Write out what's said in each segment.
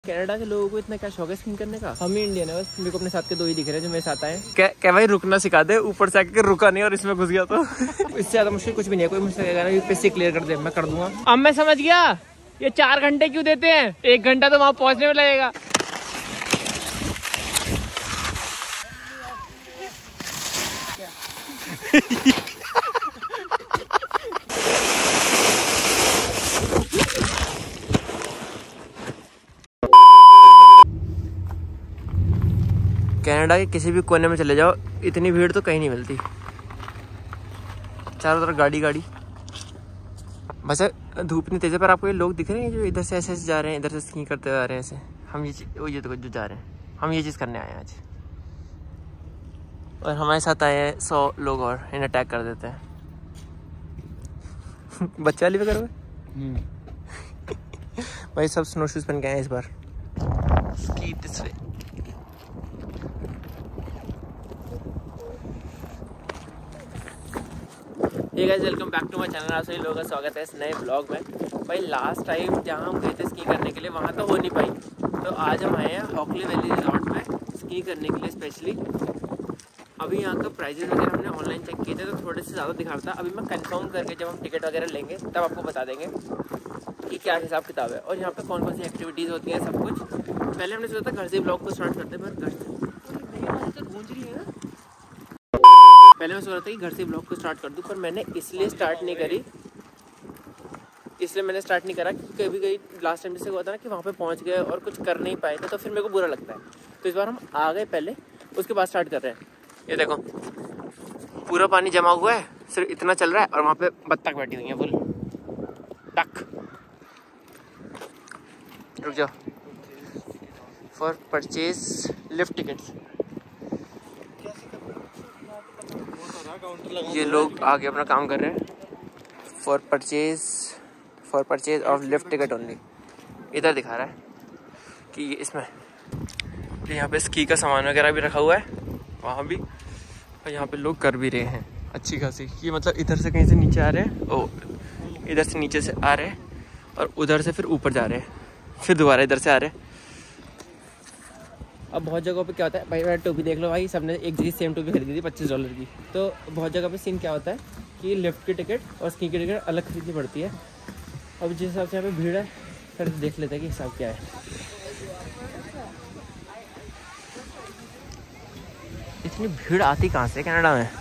Canada के लोगों को इतना क्या शौक है स्कीइंग करने का? हम ही इंडियन है बस। मेरे को अपने साथ के दो ही दिख रहे हैं जो मेरे साथ आए। क्या भाई रुकना सिखा दे, ऊपर से आके रुका नहीं और इसमें घुस गया तो इससे ज्यादा मुश्किल कुछ भी नहीं है। कोई मुझसे कहेगा ना यूपीएससी क्लियर कर दे, मैं कर दूंगा। अब मैं समझ गया ये 4 घंटे क्यों देते हैं, 1 घंटा तो वहां पहुंचने में लगेगा। कनाडा के किसी भी कोने में चले जाओ, इतनी भीड़ तो कहीं नहीं मिलती। चारों तरफ गाड़ी गाड़ी। बस धूप इतनी तेज है, पर आपको ये लोग दिख रहे हैं जो इधर से ऐसे जा रहे हैं, इधर से स्कीइंग करते हुए आ रहे हैं ऐसे। हम ये तो जो जा रहे हैं, हम ये चीज़ करने आए हैं आज। और हमारे साथ आए हैं 100 लोग और इन्हें अटैक कर देते हैं। बच्चे वाली भी करोगे? भाई सब स्नो शूज पहन के आए इस बार। Ski this way. Hey guys, welcome back to my channel. आप सभी लोगों का स्वागत है इस नए ब्लॉग में। भाई लास्ट टाइम जहाँ हम गए थे स्की करने के लिए वहाँ तो हो नहीं पाई, तो आज हम आए हैं हॉकली वैली रिजॉर्ट में स्की करने के लिए स्पेशली। अभी यहाँ का प्राइजेस वगैरह हमने ऑनलाइन चेक किए थे तो थोड़े से ज़्यादा दिखा रहा था। अभी मैं कंफर्म करके जब हम टिकट वगैरह लेंगे तब आपको बता देंगे कि क्या हिसाब किताब है और यहाँ पे कौन कौन सी एक्टिविटीज़ होती हैं, सब कुछ। पहले हमने सोचा था घर से ब्लॉग को स्टार्ट करते, पर घर से गूंज रही है ना। पहले मैं सोच रहा था कि घर से ब्लॉग को स्टार्ट कर दूं, पर मैंने इसलिए स्टार्ट नहीं करा कि कभी कभी लास्ट टाइम जैसे हुआ था ना कि वहाँ पे पहुँच गए और कुछ कर नहीं पाए थे तो फिर मेरे को बुरा लगता है। तो इस बार हम आ गए पहले, उसके बाद स्टार्ट कर रहे हैं। ये देखो पूरा पानी जमा हुआ है, सिर्फ इतना चल रहा है और वहाँ पे बत्तख बैठी हुई है फुल टक। रुक जाओ। For purchase lift tickets. ये लोग आगे अपना काम कर रहे हैं। For purchase of lift ticket only. इधर दिखा रहा है कि इसमें यहाँ पे स्की का सामान वगैरह भी रखा हुआ है, वहाँ भी। और यहाँ पे लोग कर भी रहे हैं अच्छी खासी। ये मतलब इधर से कहीं से नीचे आ रहे हैं, ओ इधर से नीचे से आ रहे हैं और उधर से फिर ऊपर जा रहे हैं, फिर दोबारा इधर से आ रहे हैं। अब बहुत जगहों पे क्या होता है भाई, मेरा टोपी देख लो भाई, सबने एक जगह सेम टोपी खरीदी थी $25 की। तो बहुत जगह पे सीन क्या होता है कि लिफ्ट की टिकट और स्की की टिकट अलग खरीदनी पड़ती है। अब जिस हिसाब से यहाँ पे भीड़ है, फिर देख लेते हैं कि हिसाब क्या है। इतनी भीड़ आती कहाँ से कनाडा में?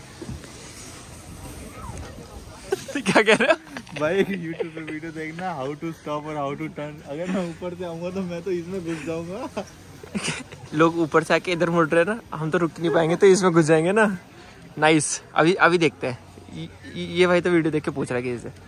क्या कह रहे हो भाई? यूट्यूब पे वीडियो देखना हाउ टू स्टॉप और हाउ टू टर्न। अगर मैं ऊपर से आऊँगा तो मैं तो इसमें घुस जाऊँगा। लोग ऊपर से आके इधर मुड़ रहे हैं ना, हम तो रुक नहीं पाएंगे तो इसमें घुस जाएंगे ना। नाइस। अभी देखते हैं। ये भाई तो वीडियो देख के पूछ रहा है कि इसे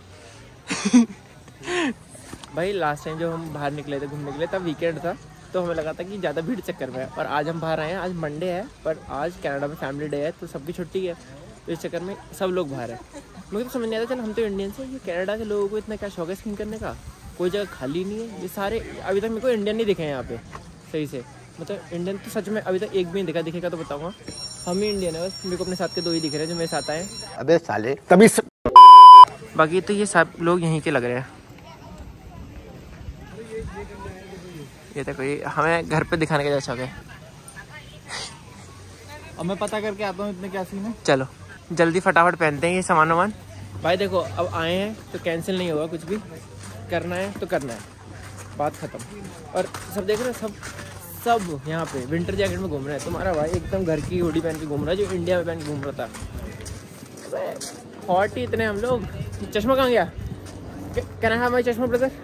भाई लास्ट टाइम जब हम बाहर निकले थे घूमने के लिए तब वीकेंड था, तो हमें लगा था कि ज़्यादा भीड़ चक्कर में है। और आज हम बाहर आए हैं, आज मंडे है, पर आज कनाडा में फैमिली डे है तो सबकी छुट्टी है, तो इस चक्कर में सब लोग बाहर हैं। मुझे तो समझ नहीं आता, चल हम तो इंडियंस हैं, ये कनाडा के लोगों को इतना क्या शौक है स्कीइंग करने का? कोई जगह खाली नहीं है। ये सारे अभी तक मेरे को इंडियन नहीं दिखे हैं यहाँ पे सही से। मतलब इंडियन तो सच में अभी तक एक भी नहीं दिखेगा तो बताऊँगा। हम ही इंडियन है बस। मेरे को अपने साथ के दो ही दिख रहे हैं जो मेरे साथ आए। अबे साले तभी बाकी तो ये सब लोग यहीं के लग रहे हैं। ये देखो, ये हमें घर पे दिखाने का ज़्यादा शौक है। अब मैं पता करके आता हूँ इतने क्या सीन है। चलो जल्दी फटाफट पहनते हैं ये सामान वामान। भाई देखो अब आए हैं तो कैंसिल नहीं होगा, कुछ भी करना है तो करना है, बात खत्म। और सब देख रहे हो, सब यहाँ पे विंटर जैकेट में घूम रहे हैं। तुम्हारा भाई एकदम घर की हुडी पहन के घूम रहा है, जो इंडिया में पहन के घूम रहा था। हॉट ही इतने हम लोग। चश्मा कहाँ गया? कहना है हमारी चश्मा brother.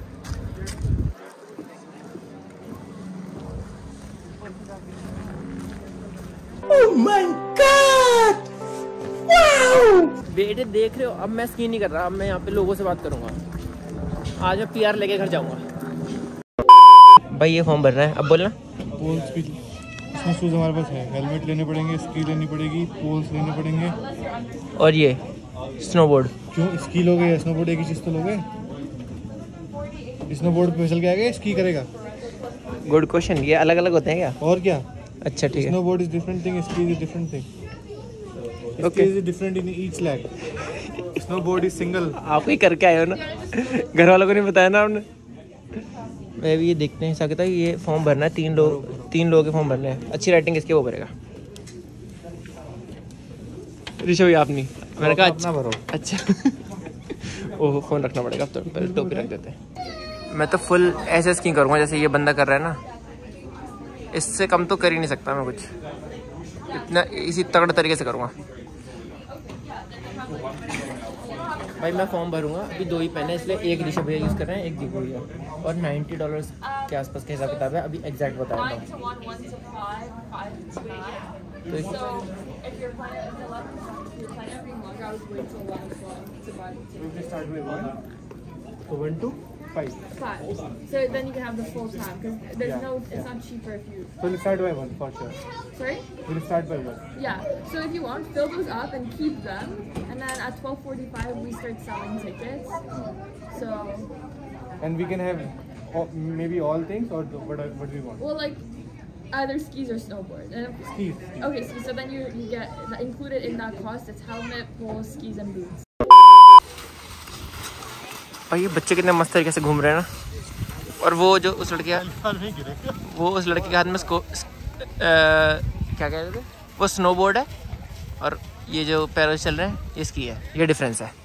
Oh my God! Wow! बेटे देख रहे हो, अब मैं स्की नहीं कर रहा, अब मैं यहाँ पे लोगों से बात करूंगा। आज मैं PR लेके घर जाऊंगा। भाई ये फॉर्म भर रहा है, अब बोलना। पोल्स भी इसमें शूज हमारे पास है, हेलमेट लेने पड़ेंगे, स्की लेनी पड़ेगी, पोल्स लेने पड़ेंगे। और ये स्नोबोर्ड। क्यों स्की लोगे या स्नोबोर्ड? एक ही चीज़ तो लोगे। स्नोबोर्ड पे फिसल के आगे स्की करेगा। Good question. ये अलग अलग होते हैं क्या? और क्या? अच्छा ठीक है। Snowboard is different thing, ski is different thing. Ski is different in each leg, snowboard is single. आप ही करके आए हो ना, घर वालों को नहीं बताया ना आपने। मैं भी ये देखते हैं सकता है। ये फॉर्म भरना है, 3 लोगों के फॉर्म भरने हैं। अच्छी राइटिंग किसके वो भरेगा? ऋषभ भैया आपने। मैंने कहा अच्छा भरो। अच्छा ओह फ़ोन रखना पड़ेगा, अब तो पहले टोपी रख देते हैं। मैं तो फुल ऐसे स्कीइंग करूँगा जैसे ये बंदा कर रहा है ना, इससे कम तो कर ही नहीं सकता मैं कुछ, इतना इसी तगड़े तरीके से करूँगा। भाई मैं फॉर्म भरूंगा, अभी 2 ही पेन है इसलिए एक ऋषभ भैया यूज़ कर रहे हैं, एक दीपू भैया, और $90 के आसपास का हिसाब किताब है। अभी एग्जैक्ट बताया था तो 1 to 5. So then you can have the full time because there's no, it's not cheaper if you. So we'll start by 1 for sure. Sorry? We'll start by 1. Yeah. So if you want, fill those up and keep them, and then at 12:45 we start selling tickets. So. And we can have maybe all things or what do we want? Well, like either skis or snowboard. And Skis. okay, so then you get included in that cost. It's helmet, poles, skis, and boots. भाई ये बच्चे कितने मस्त तरीके से घूम रहे हैं ना, और वो जो उस लड़के वो उस लड़के के हाथ में क्या कह रहे थे, वो स्नोबोर्ड है, और ये जो पैरों चल रहे हैं ये स्की है। ये डिफरेंस है।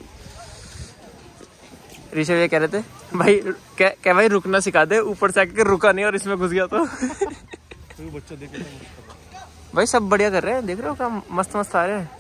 ऋषभ ये कह रहे थे भाई क्या भाई रुकना सिखा दे, ऊपर से आके रुका नहीं और इसमें घुस गया तो बच्चा देख भाई सब बढ़िया कर रहे हैं, देख रहे हो क्या मस्त मस्त आ रहे हैं।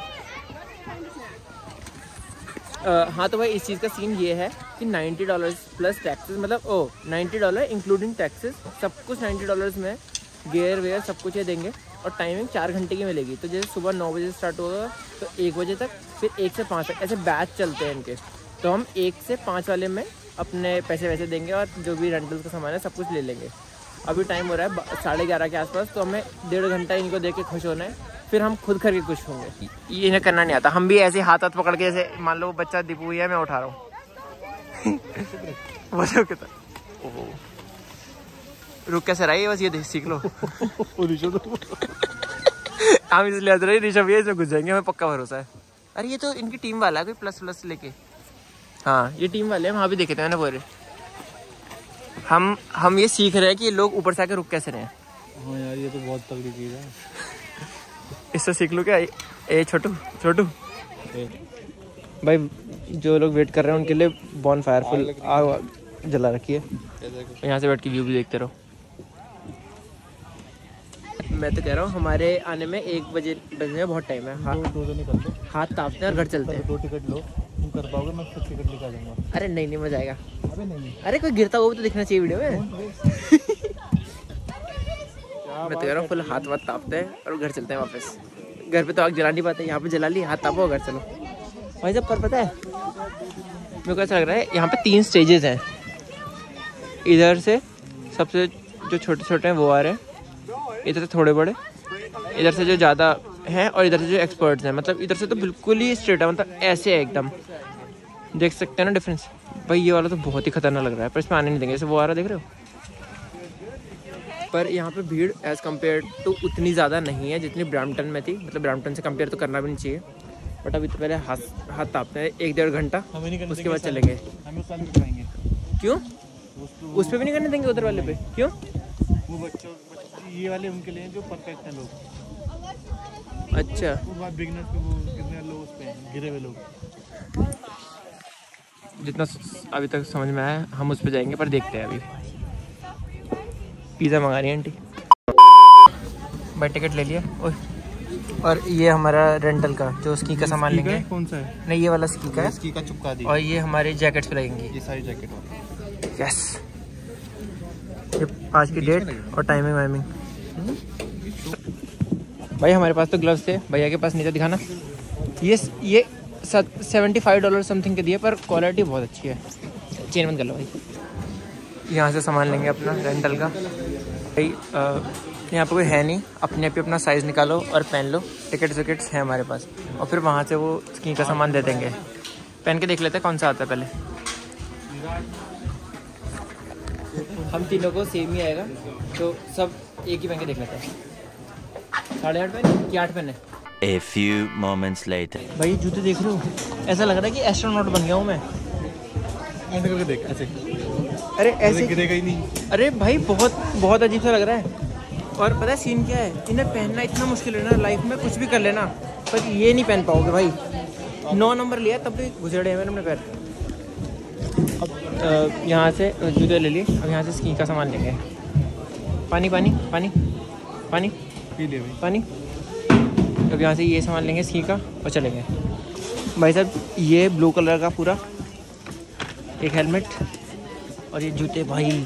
हाँ तो भाई इस चीज़ का सीन ये है कि $90 प्लस टैक्सेस, मतलब $90 इंक्लूडिंग टैक्सेस, सब कुछ $90 में, गियर वेयर सब कुछ ये देंगे, और टाइमिंग 4 घंटे की मिलेगी। तो जैसे सुबह 9 बजे स्टार्ट होगा तो 1 बजे तक, फिर 1 से 5 तक, ऐसे बैच चलते हैं इनके। तो हम 1 से 5 वाले में अपने पैसे वैसे देंगे और जो भी रेंटल का सामान है सब कुछ ले लेंगे। अभी टाइम हो रहा है 11:30 के आसपास, तो हमें 1.5 घंटा इनको देख के खुश होना है, फिर हम खुद करके खुश होंगे। ये इन्हें करना नहीं आता, हम भी ऐसे हाथ पकड़ के, जैसे मान लो वो बच्चा दीपू है, मैं उठा रहा हूँ वो कितना रुक कैसे रहा है, बस ये सीख लो हम इसलिए हंस रहे हैं, ऋषभ ये इसमें घुस जाएंगे, हमें पक्का भरोसा है। अरे ये तो इनकी टीम वाला है कोई प्लस लेके, हाँ ये टीम वाले हैं, वहाँ भी देखे थे मैंने बोले। हम ये सीख रहे हैं कि ये लोग ऊपर से आके रुक कैसे रहे हैं। हाँ यार ये तो बहुत तगड़ी चीज़ है, इससे सीख लो क्या। ए छोटू भाई जो लोग वेट कर रहे हैं उनके लिए बॉन फायर फुल आग जला रखी है, यहाँ से बैठ के व्यू भी देखते रहो। मैं तो कह रहा हूँ हमारे आने में 1 बजे बजने में बहुत टाइम है। हाथ तापते हैं और घर चलते हैं। 2 टिकट लो, तुम कर पाओगे, मैं खुद टिकट लेकर आ जाऊंगा। अरे नहीं मजा आएगा। अरे नहीं, अरे कोई गिरता हुआ भी तो दिखना चाहिए वीडियो में मैं तो कह रहा हूँ फुल हाथ वाथ तापते हैं और घर चलते हैं वापस। घर पे तो आग जला नहीं पाते, यहाँ पे जला ली, हाथ तापो घर चलो। भाई साहब पर पता है मेरे को ऐसा लग रहा है यहाँ पे 3 स्टेजेस हैं। इधर से सबसे जो छोटे छोटे हैं वो आ रहे हैं, इधर से थोड़े बड़े, इधर से जो ज़्यादा हैं, और इधर से जो एक्सपर्ट्स हैं। मतलब इधर से तो बिल्कुल ही स्ट्रेट है, मतलब ऐसे है एकदम, देख सकते हैं ना डिफरेंस। भाई ये वाला तो बहुत ही खतरनाक लग रहा है, पर इसमें आने नहीं देंगे, जैसे वो आ रहा है देख रहे हो। पर यहाँ पे भीड़ एज़ कम्पेयर टू उतनी ज़्यादा नहीं है जितनी ब्रैम्पटन में थी। मतलब ब्रैम्पटन से कंपेयर तो करना भी नहीं चाहिए, बट अभी तो पहले हाथ तापते हैं 1-1.5 घंटा, उसके बाद चलेंगे। क्यों उस पर भी नहीं करने देंगे, उधर वाले पे क्यों? वो बच्चों ये वाले उनके लिए जो परफेक्ट हैं लोग। अच्छा वो बात बिगिनर्स पे, वो कितने लोग उस पे गिरे हुए लोग। जितना अभी तक समझ में आया हम उस पर जाएंगे, पर देखते हैं। अभी पिज़्ज़ा मंगा रही है आंटी। भाई टिकट ले लिया। और ये हमारा रेंटल का जो स्की का सामान लेंगे। कौन सा है? नहीं ये वाला स्की का है, स्की का चिपका दी। और ये हमारे जैकेट्स पे लगेंगे, ये सारी जैकेट। यस। ये आज की डेट और टाइमिंग वाइमिंग। भाई हमारे पास तो ग्लव्स थे, भैया के पास नहीं था, दिखाना। ये $75 समथिंग के दिए, पर क्वालिटी बहुत अच्छी है। चेन बंद कर लो भाई। यहाँ से सामान लेंगे अपना रेंटल का। भाई यहाँ पे कोई है नहीं, अपने आप ही अपना साइज़ निकालो और पहन लो। टिकट्स विकेट्स हैं हमारे पास, और फिर वहाँ से वो स्की का सामान दे देंगे। पहन के देख लेते हैं कौन सा आता है पहले। हम तीनों को सेम ही आएगा, तो सब एक ही पहन के देख लेते हैं। 8.5 पहने कि 8 पहने? A few moments later. भाई जूते देख रहे हो, ऐसा लग रहा है कि एस्ट्रोनॉट बन गया हूँ मैं। ऐसे करके देख, ऐसे अरे ऐसे गिरेगा ही नहीं। अरे भाई बहुत बहुत अजीब सा लग रहा है। और पता है सीन क्या है, इन्हें पहनना इतना मुश्किल है ना, लाइफ में कुछ भी कर लेना पर ये नहीं पहन पाओगे भाई। 9 नंबर लिया तब भी गुजरे हैं मैंने अपने पैर। अब यहाँ से जूते ले लिए, अब यहाँ से स्की का सामान लेंगे। पानी पानी पानी पानी पी ले भाई। पानी। अब यहाँ से ये सामान लेंगे स्की का और चलेंगे। भाई साहब ये ब्लू कलर का पूरा एक हेलमेट और ये जूते। भाई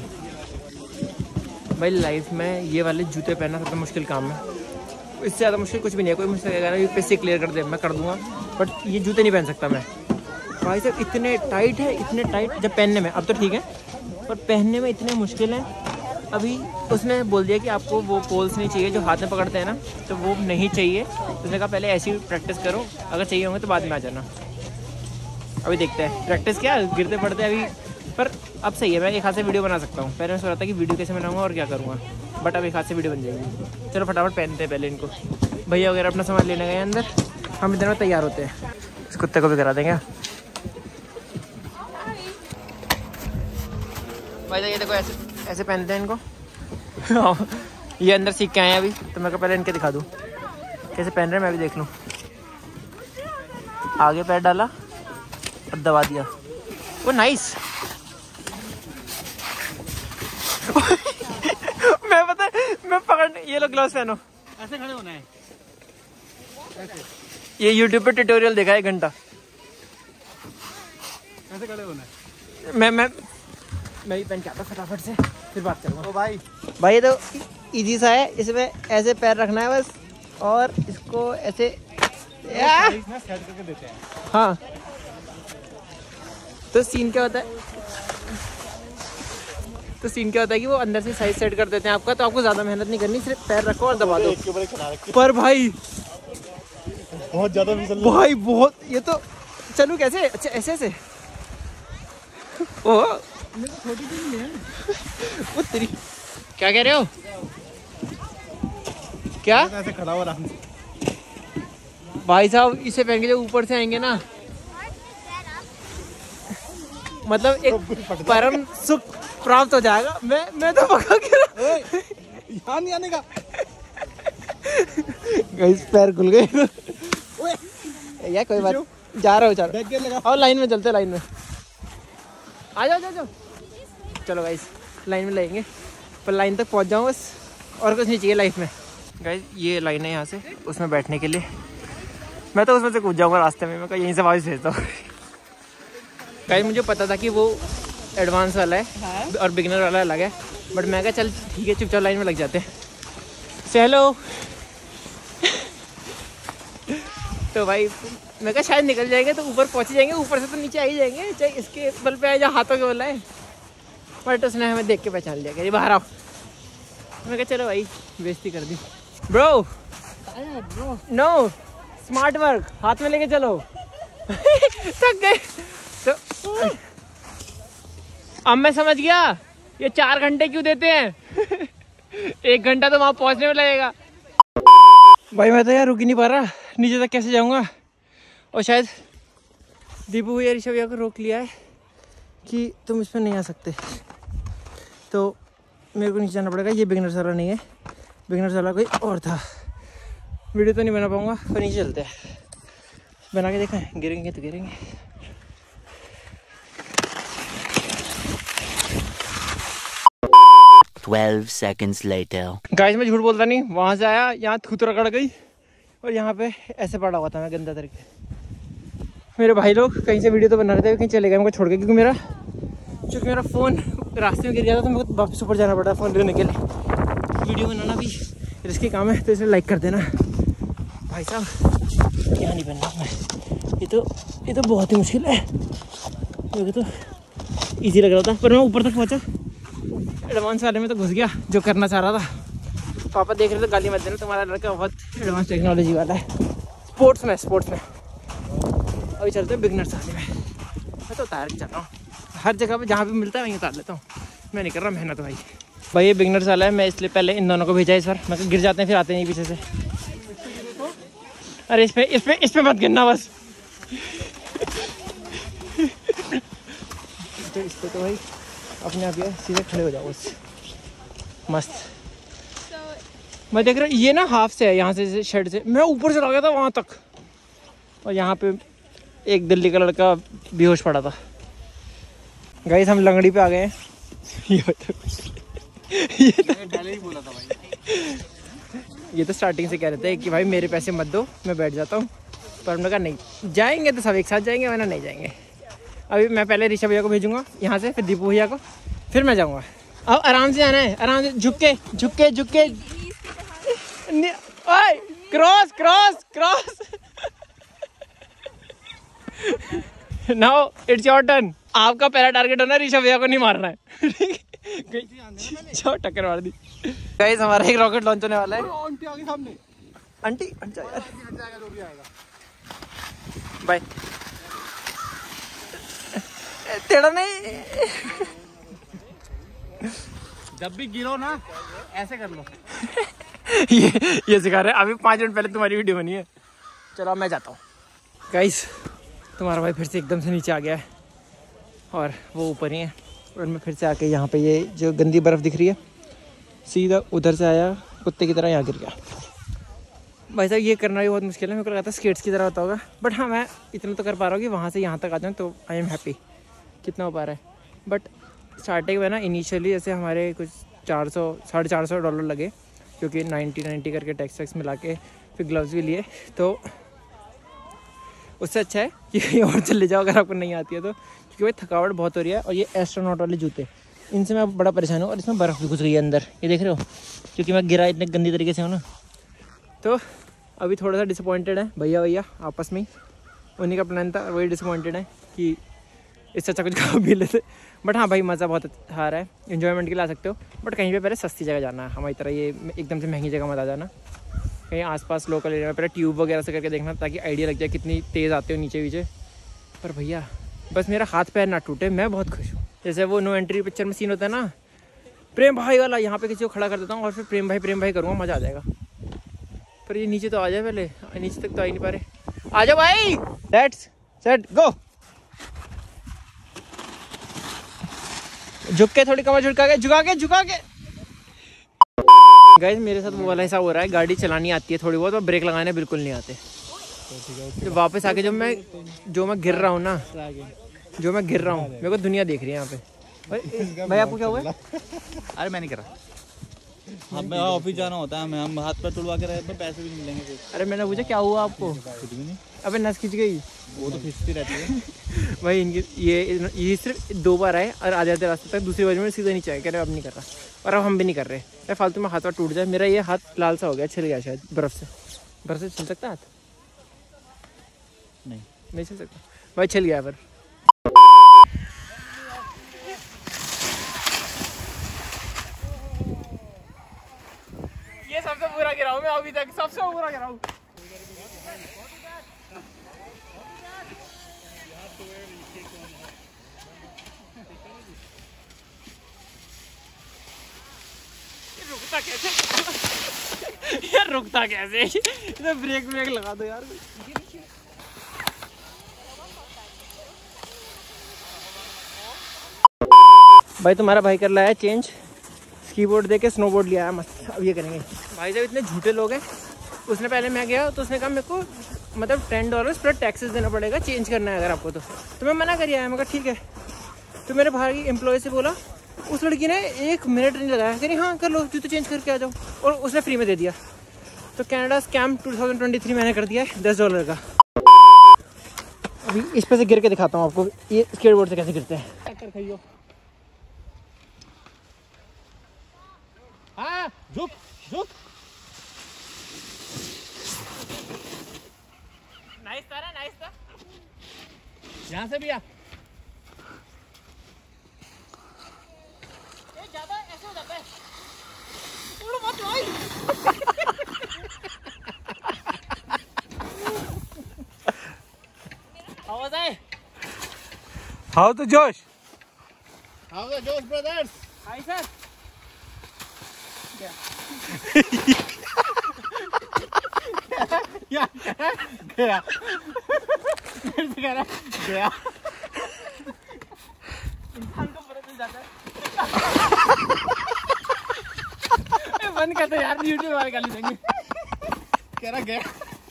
लाइफ में ये वाले जूते पहनना सबसे मुश्किल काम है। इससे ज़्यादा मुश्किल कुछ भी नहीं है। कोई मुझसे कहेगा ना पैसे क्लियर कर दे, मैं कर दूंगा, बट ये जूते नहीं पहन सकता मैं। भाई साहब इतने टाइट है, इतने टाइट। जब पहनने में अब तो ठीक है, पर पहनने में इतने मुश्किल हैं। अभी उसने बोल दिया कि आपको वो पोल्स नहीं चाहिए जो हाथ में पकड़ते हैं ना, तो वो नहीं चाहिए। तो उसने कहा पहले ऐसी प्रैक्टिस करो, अगर चाहिए होंगे तो बाद में आ जाना। अभी देखते हैं प्रैक्टिस क्या, गिरते पड़ते अभी। पर अब सही है, मैं एक हाथ से वीडियो बना सकता हूँ। पहले मैं सोच रहा था कि वीडियो कैसे बनाऊंगा और क्या करूँगा, बट अब एक हाथ से वीडियो बन जाएगी। चलो फटाफट पहनते हैं पहले इनको। भैया वगैरह अपना सामान लेने गए अंदर, हम इधर में तैयार होते हैं। इस कुत्ते को भी करा देंगे भाई। ये देखो ऐसे ऐसे पहनते हैं इनको। ये अंदर सीख के आए हैं अभी, तो मैं पहले इनके दिखा दूँ कैसे पहन रहे हैं, मैं भी देख लूँ। आगे पैर डाला और दबा दिया, वो नाइस। मैं पता मैं पकड़, ये लो ग्लव्स पहनो। ऐसे खड़े होना है, ऐसे। ये YouTube पे ट्यूटोरियल देखा है 1 घंटा। ऐसे खड़े होना है। मैं भी पहन के आता फटाफट से, फिर बात करूँगा। ओ भाई ये तो इजी सा है। इसमें ऐसे पैर रखना है बस, और इसको ऐसे सेट करके देते हैं। हाँ, तो सीन क्या होता है, कि वो अंदर से साइज सेट कर देते हैं आपका, तो आपको ज़्यादा मेहनत नहीं करनी, सिर्फ पैर रखो और दबा दो। पर भाई बहुत ज़्यादा फिसल भाई बहुत, ये तो चलूँ कैसे? अच्छा ऐसे ऐसे। ओ छोटी भी नहीं है। वो तेरी क्या कह रहे हो? क्या ऐसे खड़ा हो आराम से। भाई साहब इसे पहन के जो ऊपर से आएंगे ना, मतलब एक परम सुख प्राप्त हो जाएगा। मैं तो पका के यहाँ नहीं आने का। गाइस पैर खुल गए। यार कोई बात, जा रहा हूँ और लाइन में चलते, लाइन में आ जाओ। चलो गाइस लाइन में लगेंगे, पर लाइन तक पहुँच जाऊँ बस, और कुछ नहीं चाहिए लाइफ में। गाइस ये लाइन है यहाँ से उसमें बैठने के लिए। मैं तो उसमें से कूद जाऊँगा रास्ते में, मैं यहीं से वापस भेजता हूँ। गाइस मुझे पता था कि वो एडवांस वाला है और बिगिनर वाला अलग है, बट मैं कहा चल ठीक है चुपचाप लाइन में लग जाते हैं। हेलो। तो भाई मैं कहा शायद निकल जाएंगे तो ऊपर पहुँच जाएंगे, ऊपर से तो नीचे आ ही जाएंगे, चाहे इसके बल पे आए या हाथों के बल आए। बट उसने हमें देख के पहचान लिया कि बाहर आओ। मैं कहा चलो भाई बेइज्जती कर दी। ब्रो नो स्मार्ट वर्क, हाथ में लेके चलो। थक गए। तो अब मैं समझ गया ये 4 घंटे क्यों देते हैं। 1 घंटा तो वहां पहुंचने में लगेगा। भाई मैं तो यार रुक ही नहीं पा रहा, नीचे तक कैसे जाऊंगा। और शायद दीपू भैया ऋषभ भैया को रोक लिया है कि तुम इसमें नहीं आ सकते, तो मेरे को नीचे जाना पड़ेगा। ये बिगिनर्स वाला नहीं है, बिगिनर्स वाला कोई और था। वीडियो तो नहीं बना पाऊंगा, पर नीचे चलते हैं, बना के देखें, गिरेंगे तो गिरेंगे। Twelve seconds later. गाइस मैं झूठ बोलता नहीं, वहाँ से आया, यहाँ थूत रगड़ गई और यहाँ पे ऐसे पड़ा हुआ था मैं गंदा तरीके। मेरे भाई लोग कहीं से वीडियो तो बना रहे थे, कहीं चले गए मुझे छोड़ के, क्योंकि मेरा फ़ोन रास्ते में गिर गया था, तो मेरे को वापस ऊपर जाना पड़ा फ़ोन लेने के लिए। वीडियो बनाना भी रिस्की काम है, तो इसे लाइक कर देना। भाई साहब यहाँ नहीं बनना मैं, ये तो बहुत ही मुश्किल है। मेरे को तो ईजी लग रहा था, पर मैं ऊपर तक पहुँचा, एडवांस वाले में तो घुस गया जो करना चाह रहा था। पापा देख रहे थे, गाली मत देना, तुम्हारा लड़का बहुत एडवांस टेक्नोलॉजी वाला है। स्पोर्ट्स में अभी चलते हैं बिगनर्स वाले में। मैं तो उतार के जाता हूँ हर जगह पे, जहाँ भी मिलता है वहीं उतार लेता हूँ। मैं नहीं कर रहा मेहनत भाई। ये बिगनर्स वाला है, मैं इसलिए पहले इन दोनों को भेजा इस बार। मैं गिर जाते हैं फिर आते हैं पीछे से। अरे इस पे मत गिरना बस। इस पे तो भाई अपने आप ये सीधे खड़े हो जाओ बस, मस्त। मैं देख रहा हूँ ये ना हाफ से है, यहाँ से शेड से मैं ऊपर चला गया था वहाँ तक, और यहाँ पे एक दिल्ली का लड़का बेहोश पड़ा था। गाइस हम लंगड़ी पे आ गए हैं। ये तो स्टार्टिंग से कह रहे थे कि भाई मेरे पैसे मत दो, मैं बैठ जाता हूँ, पर हमने कहा नहीं, जाएंगे तो सब एक साथ जाएंगे, वरना नहीं जाएंगे। अभी मैं पहले ऋषभ भैया को भेजूंगा यहाँ से, फिर दीपू भैया को, फिर मैं जाऊँगा। अब आराम से आना है, आराम से, झुक के झुक के झुक के, cross cross cross. Now it's your turn. आपका पहला टारगेट होना ऋषभ भैया को नहीं मारना है। टक्कर मार दी। गाइस हमारा एक रॉकेट लॉन्च होने वाला है। आंटी आगे सामने, आंटी यार, बाय। तेरा नहीं, जब भी गिरो ना ऐसे कर लो। ये सिखा रहे हैं। अभी 5 मिनट पहले तुम्हारी वीडियो बनी है। चलो मैं जाता हूँ। गाइस तुम्हारा भाई फिर से एकदम से नीचे आ गया है और वो ऊपर ही है, और मैं फिर से आके यहाँ पे ये जो गंदी बर्फ़ दिख रही है, सीधा उधर से आया कुत्ते की तरह यहाँ गिर गया। भाई साहब ये करना भी बहुत मुश्किल है, मेरे को लगा था स्केट्स की तरह होता होगा, बट हाँ मैं इतना तो कर पा रहा हूँ कि वहाँ से यहाँ तक आ जाऊँ, तो आई एम हैप्पी। कितना हो पा रहा है, बट स्टार्टिंग में ना इनिशियली जैसे हमारे कुछ 400-450 डॉलर लगे, क्योंकि 90 करके टैक्स मिला के फिर ग्लव्स भी लिए, तो उससे अच्छा है कि कहीं और चले जाओ अगर आपको नहीं आती है तो, क्योंकि भाई थकावट बहुत हो रही है। और ये एस्ट्रोनॉट वाले जूते, इनसे मैं बड़ा परेशान हूँ, और इसमें बर्फ़ भी घुस गई है अंदर, ये देख रहे हो, क्योंकि मैं गिरा इतने गंदी तरीके से हूँ ना। तो अभी थोड़ा सा डिसअपॉइंटेड है भैया आपस में, उन्हीं का प्लान था, वही डिसअपॉइंटेड है कि इससे अच्छा कुछ खा पी लेते। बट हाँ भाई मज़ा बहुत आ रहा है, इन्जॉयमेंट के लिए आ सकते हो, बट कहीं पे पहले सस्ती जगह जाना है। हमारी तरह ये एकदम से महंगी जगह मत आ जाना, कहीं आसपास लोकल एरिया में पहले ट्यूब वगैरह से करके देखना, ताकि आइडिया लग जाए कितनी तेज़ आते हो नीचे। पर भैया बस मेरा हाथ पैर ना टूटे, मैं बहुत खुश हूँ। जैसे वो नो एंट्री पिक्चर में सीन होता है ना, प्रेम भाई वाला, यहाँ पे किसी को खड़ा कर देता हूँ और फिर प्रेम भाई करूँगा, मज़ा आ जाएगा। पर ये नीचे तो आ जाए, पहले नीचे तक तो आ ही नहीं पा रहे। आ जाओ भाई, लेट्स सेट गो। झुक के, थोड़ी कमर झुका के। गाइस मेरे साथ वो वाला हिसाब हो रहा है, गाड़ी चलानी आती है थोड़ी बहुत, और ब्रेक लगाने बिल्कुल नहीं आते। तो वापस आके जो मैं गिर रहा हूँ ना, मेरे को दुनिया देख रही है यहाँ पे। भाई आपको क्या हुआ है? अरे मैं नहीं कर रहा, हमें ऑफिस जाना होता है, हम हाथ पर तुड़वा के रहे, पैसे भी नहीं मिलेंगे कुछ। अरे मैंने पूछा क्या हुआ आपको? कुछ भी नहीं। अबे नस खिंच गई। वो तो खिंचती रहती है भाई इनकी ये सिर्फ 2 बार आए और आ जाते रास्ते तक, दूसरी बार में सीधा नीचे आए, कह रहे अब नहीं कर रहा, और अब हम भी नहीं कर रहे। अरे फालतू में हाथ टूट जाए। मेरा ये हाथ लाल सा हो गया, छिल गया शायद बर्फ़ से छिल सकता हाथ? नहीं छिल सकता भाई, छिल गया। पर ये सबसे बुरा गिरा हूँ मैं अभी तक, सबसे बुरा गिरा हूँ। रुकता कैसे? इधर ब्रेक लगा दो यार। भाई तुम्हारा भाई कर लाया चेंज, कीबोर्ड दे के स्नोबोर्ड लिया है मस्त। अब ये करेंगे। भाई जब इतने झूठे लोग हैं, उसने पहले मैं गया तो उसने कहा मेरे को मतलब $10 प्लस टैक्सेस देना पड़ेगा, चेंज करना है अगर आपको तो मैं मना कर आया। मैं कहा ठीक है। तो मेरे भाई एम्प्लॉय से बोला, उस लड़की ने 1 मिनट नहीं लगाया, कह रही हाँ कर लो, जूते चेंज करके आ जाओ, और उसने फ्री में दे दिया। तो कनाडा स्कैम 2023 मैंने कर दिया है $10 का। अभी इस पे से गिर के दिखाता हूँ आपको, ये स्केटबोर्ड से कैसे गिरते हैं। हाँ झुक नाइस था। यहाँ से भी आ। ज्यादा ऐसे हो जाता है। थोड़ा मत भाई। How was I? How the Josh? How the Josh brothers? Hi sir. गया इंसान को पता चल जाता है। बंद कर दो यार, यूट्यूब वाले गाली देंगे। कह रहा गया।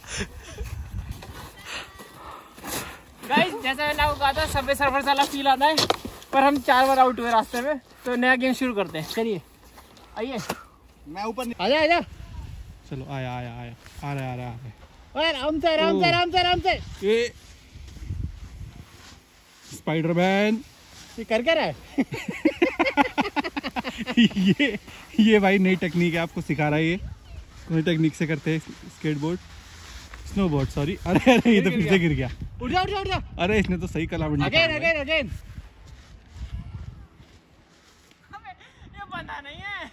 गाइस जैसा मैंने आपको कहा था, सबवे सर्फर वाला फील आता है, पर हम 4 बार आउट हुए रास्ते में, तो नया गेम शुरू करते हैं। चलिए आइए, मैं ऊपर आजा आजा। चलो आया आया आया आ रहा आ रहा आ रहा। ओए आराम से आराम से आराम से आराम से। ये स्पाइडरमैन ये कर क्या रहा है? ये भाई नई टेक्निक है, आपको सिखा रहा है। ये नई टेक्निक से करते हैं स्केटबोर्ड, स्नोबोर्ड सॉरी। अरे अरे ये तो फिर से गिर गया। उठ जा उठ जा उठ जा। अरे इसने तो सही कला बंदी। Again again again. ये बंधा नहीं है,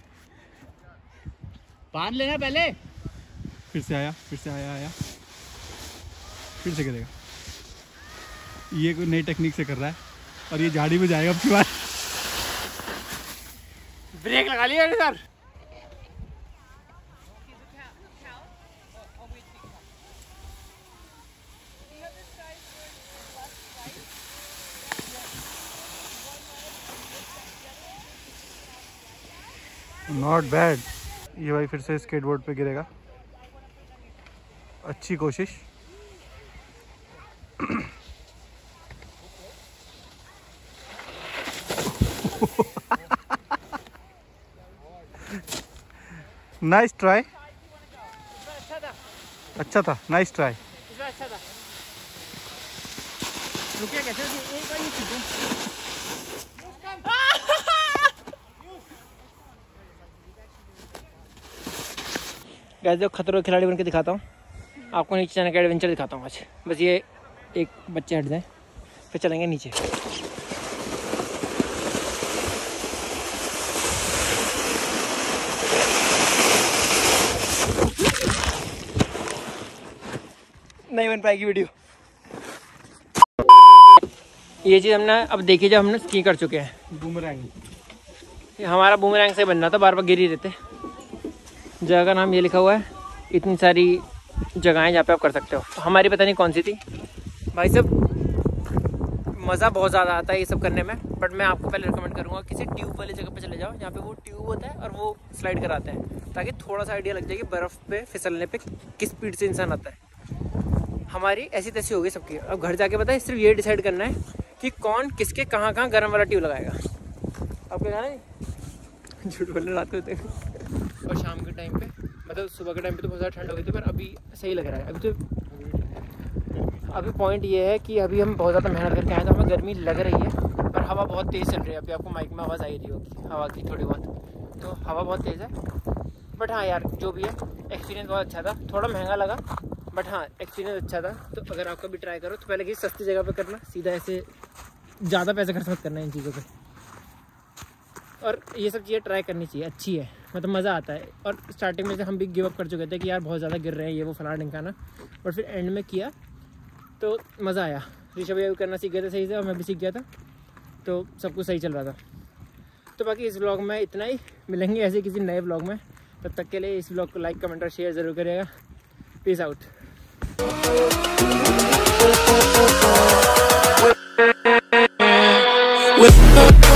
बांध लेना पहले। फिर से आया आया फिर से गिरेगा। ये कोई नई टेक्निक से कर रहा है और ये झाड़ी में जाएगा अब की बार। ब्रेक लगा लिया सर। Not bad. ये भाई फिर से स्केटबोर्ड पे गिरेगा। अच्छी कोशिश। Nice try. अच्छा था नाइस ट्राई। अच्छा था। रुकिए कैसे? एक बार ये चीजें गाइस, जो खतरों के खिलाड़ी बन के दिखाता हूँ आपको, नीचे जाने का एडवेंचर दिखाता हूँ आज। बस ये एक बच्चे हट जाए, फिर चलेंगे नीचे। नहीं बन पाएगी वीडियो। ये चीज़ हमने अब देखी जब हमने स्की कर चुके हैं। बूमरैंग। ये हमारा बूमरैंग से बनना था, बार बार गिर ही रहते। जगह का नाम ये लिखा हुआ है, इतनी सारी जगहें जहाँ पे आप कर सकते हो। हमारी पता नहीं कौन सी थी भाई साहब। मज़ा बहुत ज़्यादा आता है ये सब करने में, बट मैं आपको पहले रिकमेंड करूँगा किसी ट्यूब वाली जगह पे चले जाओ, जहाँ पे वो ट्यूब होता है और वो स्लाइड कराते हैं, ताकि थोड़ा सा आइडिया लग जाए कि बर्फ़ पे फिसलने पे किस स्पीड से इंसान आता है। हमारी ऐसी तैसी हो गई सबकी। अब घर जाके पता है, सिर्फ ये डिसाइड करना है कि कौन किसके कहाँ कहाँ गर्म वाला ट्यूब लगाएगा। आपको कहना है झूठ बोलने रात को। और शाम के टाइम पे, मतलब सुबह के टाइम पे तो बहुत ज़्यादा ठंड हो गई थी, पर अभी सही लग रहा है। अभी पॉइंट ये है कि अभी हम बहुत ज़्यादा मेहनत करके आए, तो हमें गर्मी लग रही है, पर हवा बहुत तेज़ चल रही है। अभी आपको माइक में आवाज़ आई रही होगी हवा की थोड़ी बहुत, तो हवा बहुत तेज़ है। बट हाँ यार, जो भी है एक्सपीरियंस बहुत अच्छा था। थोड़ा महंगा लगा, बट हाँ एक्सपीरियंस अच्छा था। तो अगर आपका भी ट्राई करो तो पहले किसी सस्ती जगह पे करना, सीधा ऐसे ज़्यादा पैसे खर्च मत करना इन चीज़ों पे। और ये सब चीज़ें ट्राई करनी चाहिए, अच्छी है, मतलब मज़ा आता है। और स्टार्टिंग में से हम भी गिव अप कर चुके थे कि यार बहुत ज़्यादा गिर रहे हैं, ये वो फलाना ढिमकाना, बट फिर एंड में किया तो मज़ा आया। ऋषभ भी करना सीख गए थे सही से, और मैं भी सीख गया था, तो सब कुछ सही चल रहा था। तो बाकी इस व्लॉग में इतना ही। मिलेंगे ऐसे किसी नए व्लॉग में, तब तक के लिए इस व्लॉग को लाइक कमेंट और शेयर ज़रूर करिएगा। Peace out.